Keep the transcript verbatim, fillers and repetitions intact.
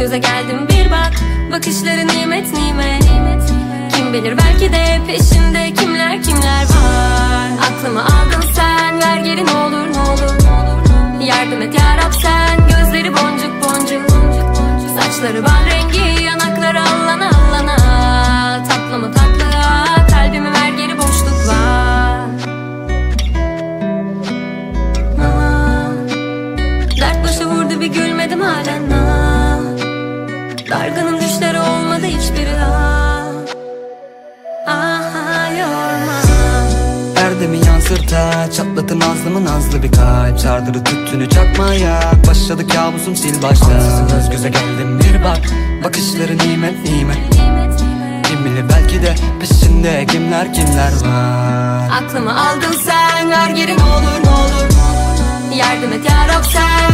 göze geldim bir bak. Bakışları nimet nimet. Kim bilir belki de peşinde kimler kimler var. Aklımı aldın sen, ver geri ne olur ne olur. Yardım et yarab sen, gözleri boncuk boncuk. Saçları bal rengi, yanakları allana allana. Tatlı mı tatlı, kalbimi ver geri boşluk var. Aa, dert başı vurdu bir gülmedim halen. Aa, dargınım düşleri olmadı hiçbiri daha. Aha yorma. Erdemi yansırta, çatlatın nazlımı nazlı bir kalp. Çardırı tüttünü çakmaya, başladı kabusum sil başta. Ansızın göz göze geldim bir bak. Bakışları nimet nimet. Kim bilir belki de peşinde kimler kimler var. Aklımı aldın sen, ver geri ne olur ne olur. Yardım et yarab sen,